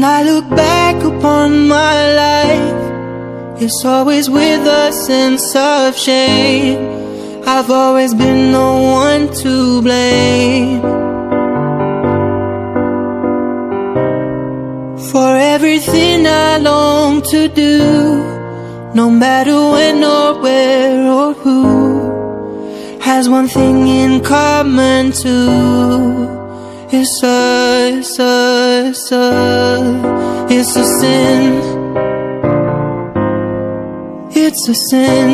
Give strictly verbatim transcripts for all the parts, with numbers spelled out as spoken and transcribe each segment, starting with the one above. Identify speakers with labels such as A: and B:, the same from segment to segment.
A: I look back upon my life, it's always with a sense of shame. I've always been the one to blame for everything I long to do, no matter when or where or who, has one thing in common too. It's a, it's a, it's a, it's a sin. It's a sin.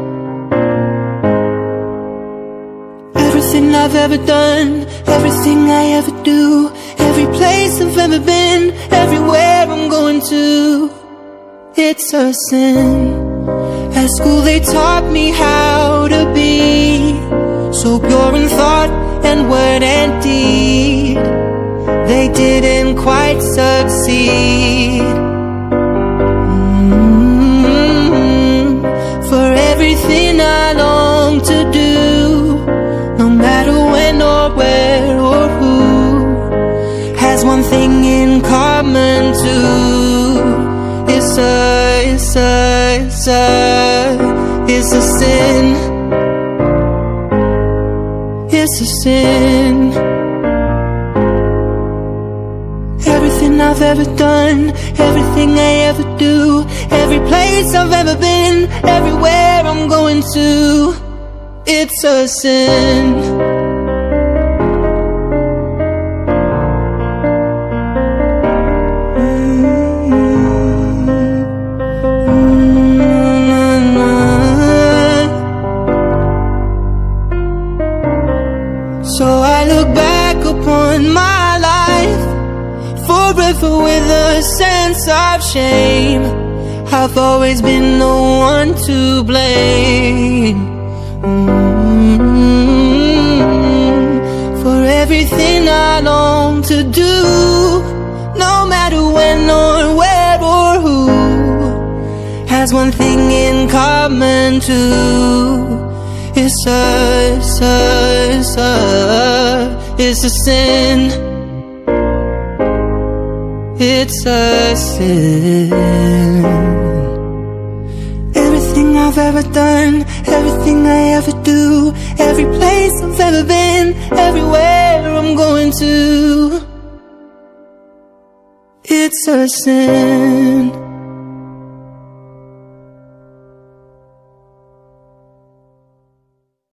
A: Everything I've ever done, everything I ever do, every place I've ever been, everywhere I'm going to, it's a sin. At school they taught me how to be so pure in thought and word and deed. They didn't quite succeed. Mm-hmm. For everything I long to do, no matter when or where or who, has one thing in common too. It's a, it's a, it's a, it's a sin. It's a sin. Everything I've ever done, everything I ever do, every place I've ever been, everywhere I'm going to, it's a sin. So I look back upon my life, forever with a sense of shame. I've always been the one to blame. Mm-hmm. For everything I long to do, no matter when or where or who, has one thing in common too. It's a, it's a, it's a, it's a sin. It's a sin. Everything I've ever done, everything I ever do, every place I've ever been, everywhere I'm going to, it's a sin.